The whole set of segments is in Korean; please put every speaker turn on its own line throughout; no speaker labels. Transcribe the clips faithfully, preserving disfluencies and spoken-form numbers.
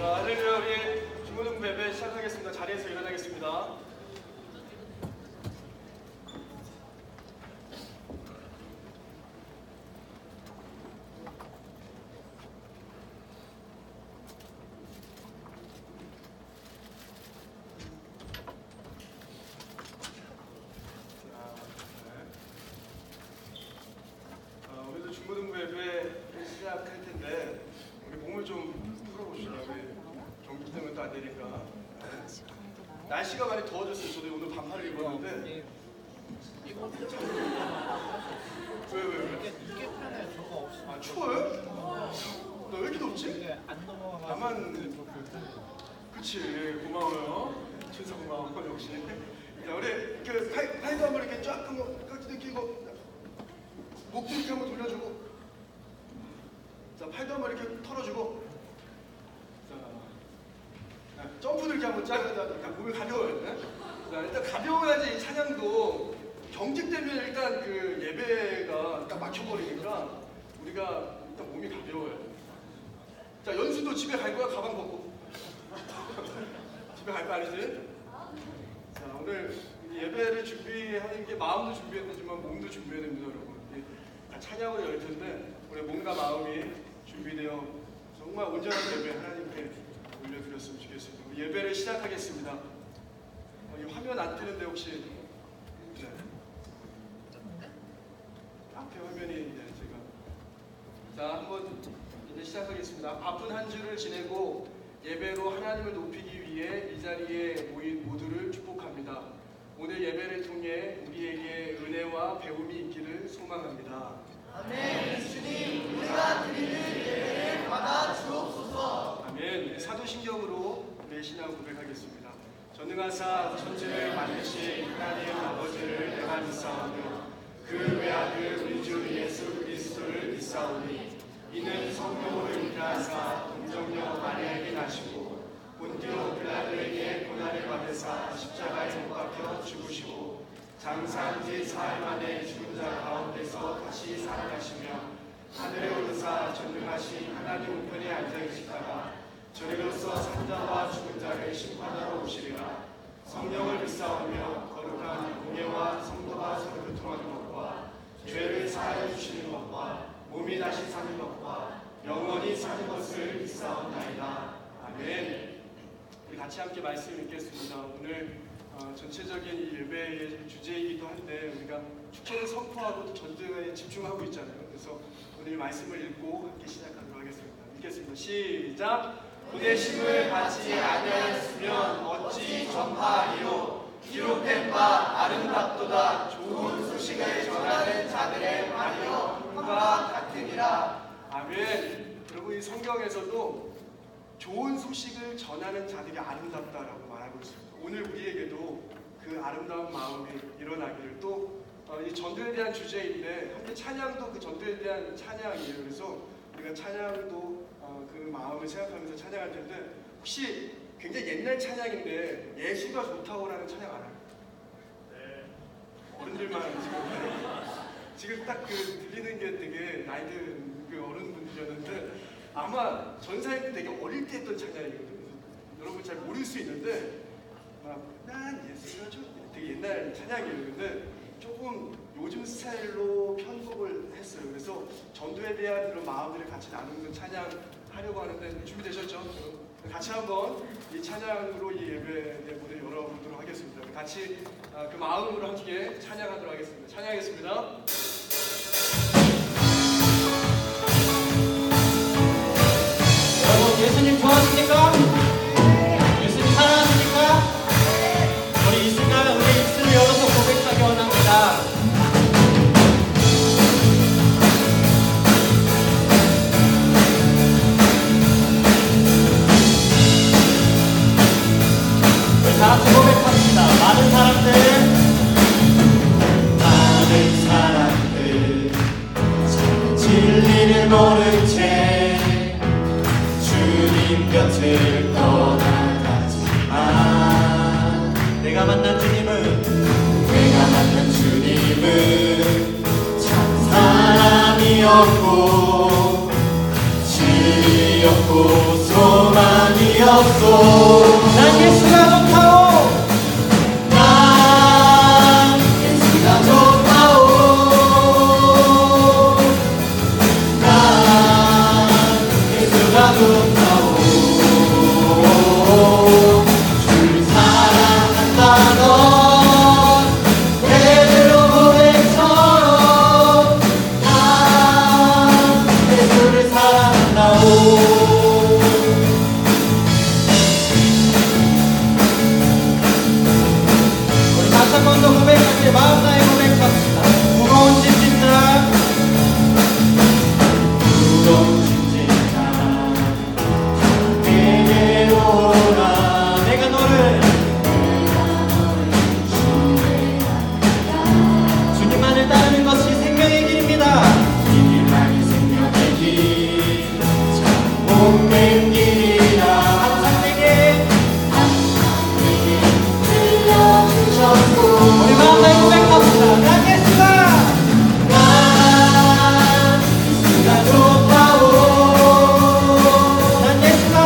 자, 할렐루야. 우리 중고등부 예배 시작하겠습니다. 자리에서 일어나겠습니다. 중고등부 예배 시작할 텐데 우리 몸을 좀 풀어봅시다. 우리 경기 때문에 또 안 되니까. 날씨가 많이 더워졌어요. 저도 오늘 반팔을 입었는데. 왜 왜 왜?
이게 편해. 저거 없이.
아 추워요? 나 왜 이렇게 덥지?
안 넘어가.
나만. 그치. 고마워요. 준서 고마워. 역시. 자 우리 그 팔 팔도 한번 이렇게 쫙 한번 깍지 끼고. 목도 이렇게 한번 돌려주고, 자 팔도 한번 이렇게 털어주고, 자 점프 들기 한번 쫙 하자. 몸이 가벼워야 돼. 자 일단 가벼워야지 이 찬양도 경직되면 일단 그 예배가 딱 막혀버리니까 우리가 일단 몸이 가벼워야 돼. 자 연수도 집에 갈 거야. 가방 벗고 집에 갈 거 아니지? 자 오늘 예배를 준비하는 게 마음도 준비해야 되지만 몸도 준비해야 됩니다, 여러분. 찬양으로 열 텐데 우리 몸과 마음이 준비되어 정말 온전한 예배 하나님께 올려드렸으면 좋겠습니다. 우리 예배를 시작하겠습니다. 어, 이 화면 안 뜨는데 혹시 네. 앞에 화면이 이제 제가 자 한번 이제 시작하겠습니다. 바쁜 한 주를 지내고 예배로 하나님을 높이기 위해 이 자리에 모인 모두를 축복합니다. 오늘 예배를 통해 우리에게 은혜와 배움이 있기를 소망합니다.
아멘. 주님, 우리가 드리는 예배를 받아 주옵소서.
아멘. 사도신경으로 우리의 신앙 고백하겠습니다. 전능하사 천지를 만드신 하나님 아버지를 내가 믿사오며 그 외아들 우리 주 예수 그리스도를 믿사오니 이는 성령으로 잉태하사 동정녀 마리아에게 나시고 본디오 빌라도에게 고난을 받으사 십자가에 못 박혀 죽으시고 장사한 지 사흘 만에 죽은 자 가운데서 다시 살아나시며 하늘에 오르사 전능하신 하나님 우편에 앉아 계시다가 저리로서 산자와 죽은 자를 심판하러 오시리라. 성령을 믿사오며 거룩한 공예와 성도가 서로 교통하는 것과 죄를 사하여 주시는 것과 몸이 다시 사는 것과 영원히 사는 것을 믿사옵나이다. 아멘. 우리 같이 함께 말씀 읽겠습니다. 오늘 어, 전체적인 이 예배의 주제이기도 한데 우리가 축제를 선포하고 또 전쟁에 집중하고 있잖아요. 그래서 오늘 말씀을 읽고 함께 시작하도록 하겠습니다. 읽겠습니다. 시작! 부대심을 받지 아니하였으면 어찌 전파하리요. 기록된 바 아름답도다. 좋은 소식을 전하는 자들의 말이요 꿈과 같으니라. 아멘. 여러분 이 성경에서도 좋은 소식을 전하는 자들이 아름답다라고 말하고 있습니다. 오늘 우리에게도 그 아름다운 마음이 일어나기를 또 이 어, 전도에 대한 주제인데 함께 찬양도 그 전도에 대한 찬양이에요. 그래서 우리가 찬양도 어, 그 마음을 생각하면서 찬양할 텐데 혹시 굉장히 옛날 찬양인데 예수가 좋다고라는 찬양 알아요? 네. 어른들만 지금 지금 딱 그 들리는 게 되게 나이 든 그 어른분들이었는데 아마 전사님 때 되게 어릴 때 했던 찬양이거든요. 여러분 잘 모를 수 있는데 막 난 예수가 좋다 되게 옛날 찬양이에요. 근데 조금 요즘 스타일로 편곡을 했어요. 그래서 전도에 대한 그런 마음들을 같이 나누는 찬양 하려고 하는데 준비되셨죠? 같이 한번 이 찬양으로 이 예배의 문을 열어보도록 하겠습니다. 같이 그 마음으로 함께 찬양하도록 하겠습니다. 찬양하겠습니다.
여러분 예수님 좋아하십니까? 예수님 사랑하십니까? 우리 이 순간 우리 입술을 열어서 고백하기 원합니다. 우리 다 같이 고백합니다. 많은 사람들
많은 사람들 진리를 모른 채 주님 곁을 떠나가지만
내가 만난 주님은
내가 만난 주님은 참 사람이었고 진리였고 소망이었고 주셨소.
난 예수가 좋다오.
난 예수가 좋다오. 난 예수가 좋다오. 주를 사랑한다 넌 베드로 고백처럼 난 예수를 사랑한다오.
다시 한 번 더 고백할게. 마음 다해 고백합시다. 무거운 짐진다.
무거운 짐진다 내게로 오라.
내가 너를 주님만을 따르는 것이 생명의 길입니다.
이길만이 생명의 길 참 복된 길이라.
항상 내게
들려주셨소.
우리 마음 다해 고백합시다. 난 예수가
난 예수가 좋다오.
난 예수가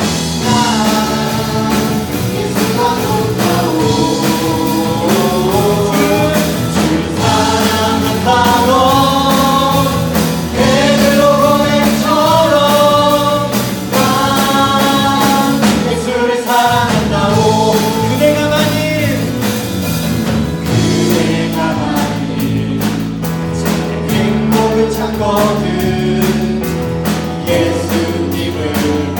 난 예수가 좋다오. 주를 사랑한다 넌 베드로 고백처럼 난 예수를 사랑한다오.
그대가 만일
그대가 만일 참 행복을 찾거든 예수님을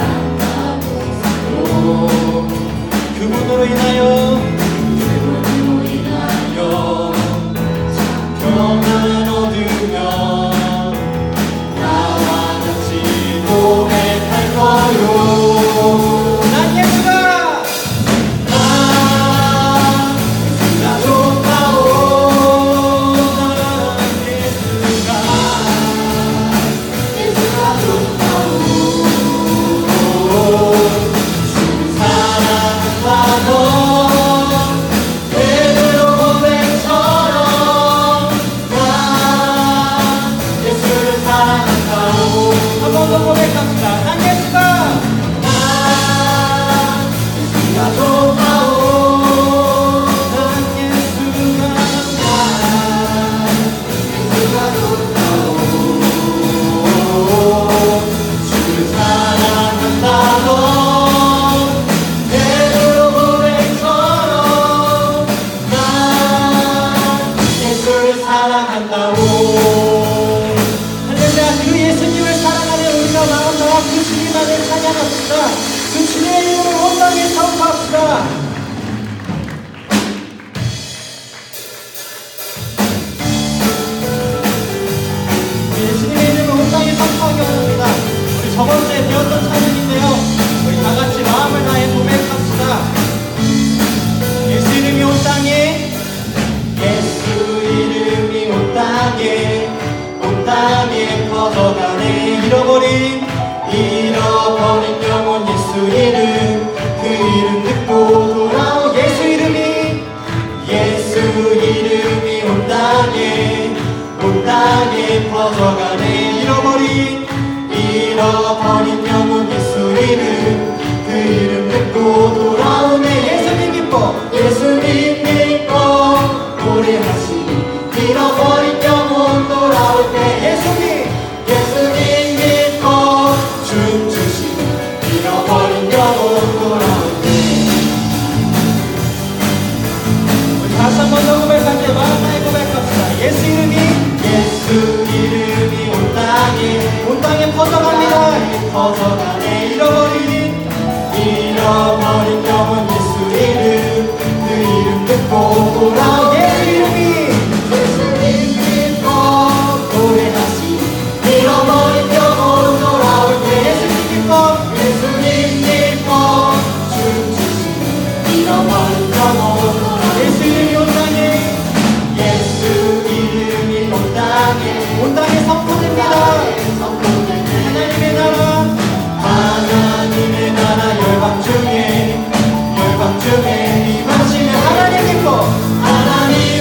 만나보세요.
그분으로 인하여
그분으로 인하여 참 평안 얻으며 나와 같이 고백할 거요.
난 예수가
난 예수가 좋다오. 난 예수가 예수가 좋다오. 주를 사랑한다 넌 베드로 고백처럼 난 예수를 사랑한다오.
한 번 더 고백합시다. 난 예수가
난 예수가 좋다오.
난 예수가
예수가 좋다오. 주를 사랑한다 넌 베드로 고백처럼 난 예수를 사랑한다오.
할렐루야. 그 예수님을 사랑하는 우리가 마음 다하 그 주님만을 찬양합시다. 그 주님의 이름을 온 땅에 선포합시다. 예수님의 이름을 온 땅에 선포하기 원합니다. 우리 저번주에 배웠던 찬양인데요. 우리 다 같이 마음을 다해 고백합시다. 예수 이름이 온 땅에
예수 이름이 온 땅에 온 땅에 퍼져가네.
잃어버린
잃어버린 영혼 예수 이름 그 이름 듣고 돌아오.
예수 이름이
예수 이름이 온 땅에 온 땅에 퍼져가네.
잃어버린
잃어버린 영혼 예수 이름 그 이름 듣고 돌아오네.
예수님 기뻐
예수님 믿고 노래하시니 잃어버린 영혼 돌아올 때
예수님
예수님 믿고 춤추시니 잃어버린 영혼 돌아올 때.
우리 다시 한 번 더 고백할 때 마음 다해 고백합시다. 예수 이름이
예수 이름이 온 땅에
온 땅에 퍼져갑니다.
퍼져가네.
잃어버린
잃어버린 영혼 예수 이름 그 이름 듣고 돌아오.
예수 이름이
예수님 믿고 노래하시니 잃어버린 영혼 돌아올 때
예수님 기뻐
예수님 믿고 춤추시니 잃어버린 영혼 돌아올 때.
예수 이름이 온 땅에
예수 이름이 온 땅에
온 땅에 선포됩니다. 하나님의 나라
하나님의 나라 열방 중에 열방 중에 임하시는
하나님 기뻐
하나님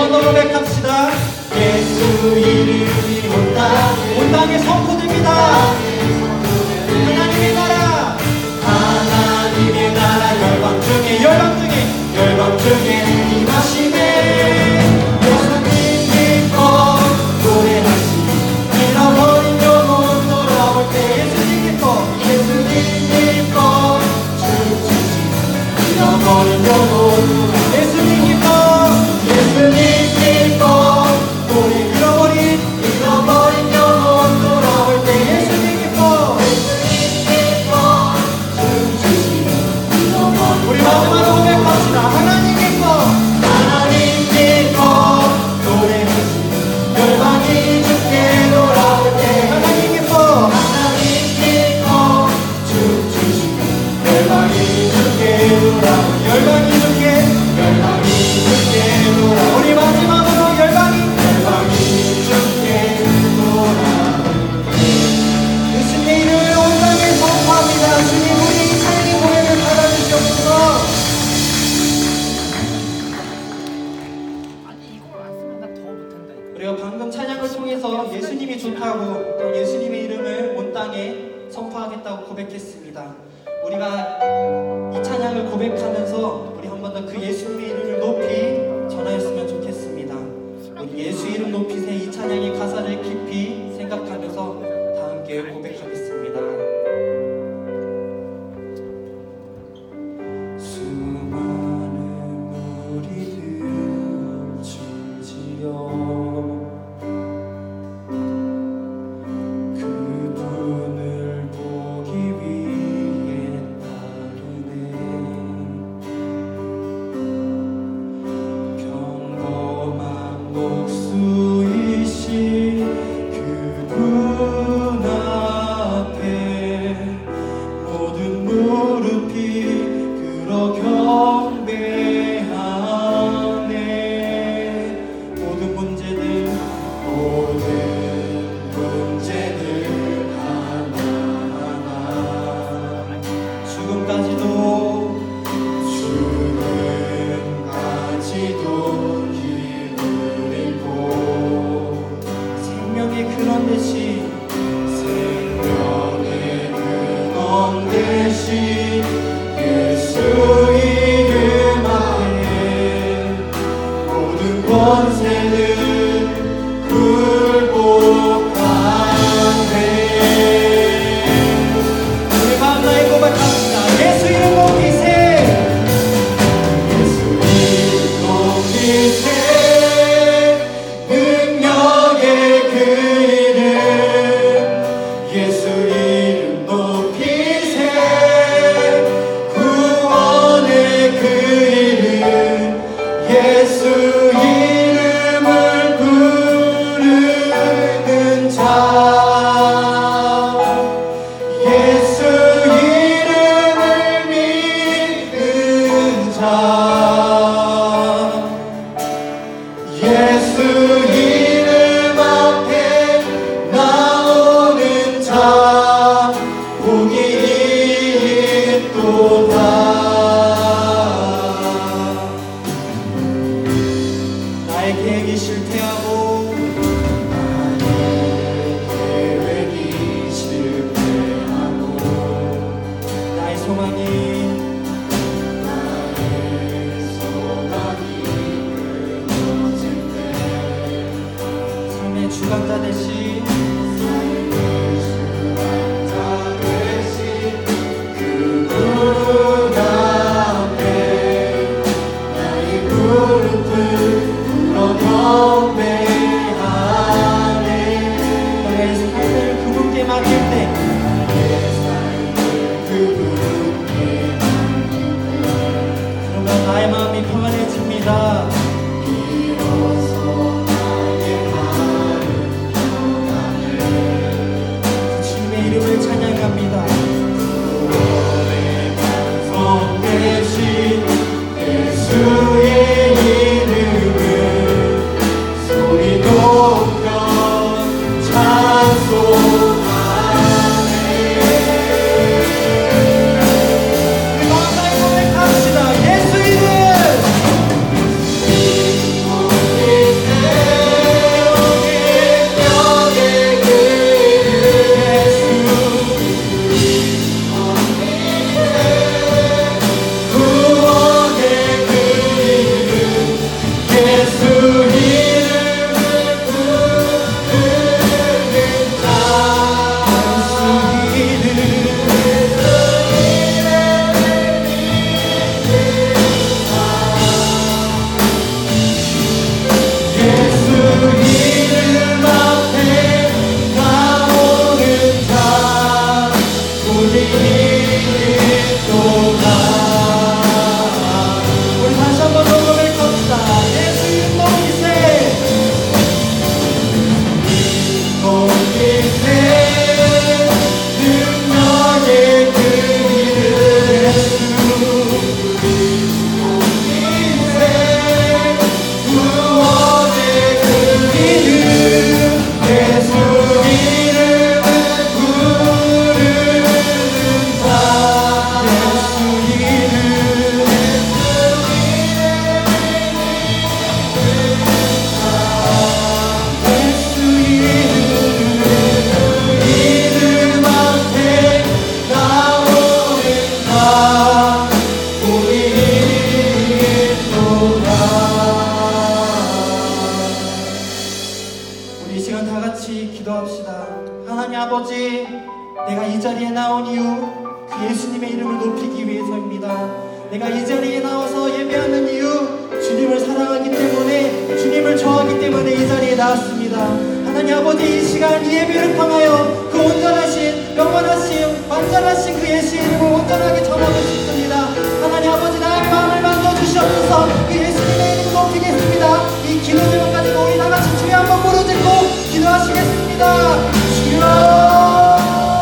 번 더 고백합시다.
예수 이름이 온 땅에
온 땅에 선포됩니다. 하나님의 나라,
하나님의 나라 열방 중에
열방 중에
열방 중에 임하시네. 예수님 기뻐 노래하시 잃어버린 영혼 돌아올 때
예수님 기뻐,
예수님 기뻐 춤추시 잃어버린 영혼
예수님 기뻐,
예수님 기뻐 우리
잃어버린
잃어버린 영혼 돌아올 때
예수님 기뻐.
예수님 기뻐 춤추시 잃어버린
우리 마지막으로 고백합시다. 하나님 기뻐,
하나님 기뻐 노래하시 열방이 주께 돌아올 때
하나님 기뻐,
하나님 기뻐 춤추시 열방이 주께 돌아올 때
열방이 주께,
열방이 주께 돌아올
우리 마지막으로 열방이
열방이 주께 돌아올
예수님의 이름을 온 땅에 선포합니다. 주님, 우리 삶의 고백을 받아주시옵소서. 우리가 방금 찬양을 통해서 예수님이 좋다고 또 예수님의 이름을 온 땅에 선포하겠다고 고백했습니다. 우리가 이 찬양을 고백하면서 우리 한 번 더 그 예수님의 이름을 높이 전하였으면 좋겠습니다. 우리 예수 이름 높이세 이 찬양의 가사를 깊이 생각하면서 다 함께 고백하겠습니다.
수많은 무리들 춤지어 그분을 보기 위해 따르네.
하나님 아버지, 내가 이 자리에 나온 이유 그 예수님의 이름을 높이기 위해서입니다. 내가 이 자리에 나와서 예배하는 이유 주님을 사랑하기 때문에, 주님을 좋아하기 때문에 이 자리에 나왔습니다. 하나님 아버지, 이 시간 이 예배를 통하여 그 온전하신, 영원하신, 완전하신 그 예수의 이름을 온전하게 전하고 싶습니다. 하나님 아버지, 나의 마음을 만져주시옵소서. 그 예수님의 이름을 높이겠습니다. 이 기도 제목 가지고 우리 다같이 주여 한번 부르짖고 기도하시겠습니다. 주여,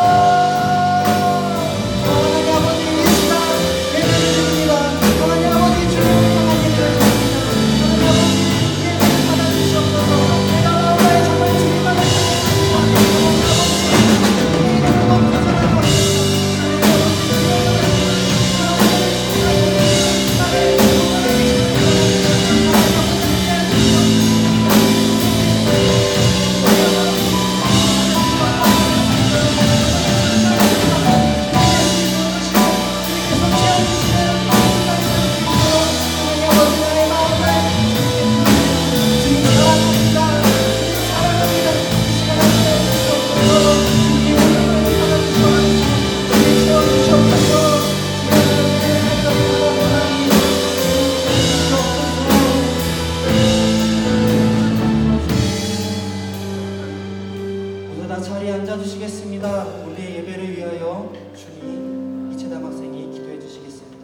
자리에 앉아주시겠습니다. 우리의 예배를 위하여 주님, 이채담 학생이 기도해 주시겠습니다.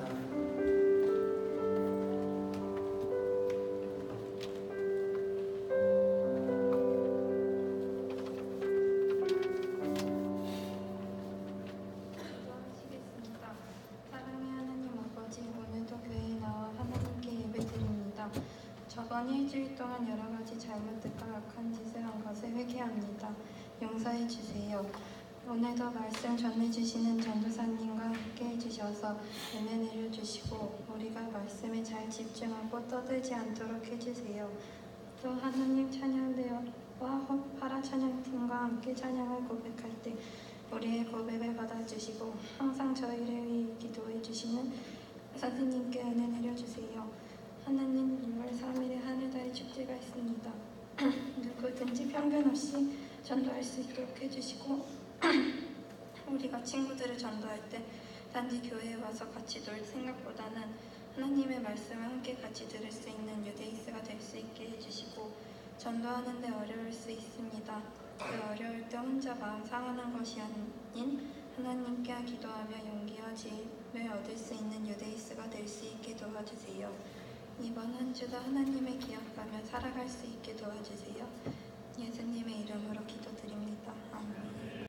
기도하시겠습니다. 사랑의 하나님 아버지, 오늘도 교회에 나와 하나님께 예배드립니다. 저번 일주일 동안 여러 가지 잘못들과 악한 짓을 한 것을 회개합니다. 용서해 주세요. 오늘도 말씀 전해주시는 전도사님과 함께 해주셔서 은혜 내려주시고 우리가 말씀에 잘 집중하고 떠들지 않도록 해주세요. 또 하나님 찬양대와 파라 찬양팀과 함께 찬양을 고백할 때 우리의 고백을 받아주시고 항상 저희를 위해 기도해 주시는 선생님께 은혜 내려주세요. 하나님, 유월 삼 일에 하늘다리 축제가 있습니다. 누구든지 편견 없이 전도할 수 있도록 해주시고 우리가 친구들을 전도할 때 단지 교회에 와서 같이 놀 생각보다는 하나님의 말씀을 함께 같이 들을 수 있는 유데이스가 될 수 있게 해주시고, 전도하는 데 어려울 수 있습니다. 그 어려울 때 혼자 마음 상하는 것이 아닌 하나님께 기도하며 용기와 지혜를 얻을 수 있는 유데이스가 될 수 있게 도와주세요. 이번 한 주도 하나님의 기억하며 살아갈 수 있게 도와주세요. 예수님의 이름으로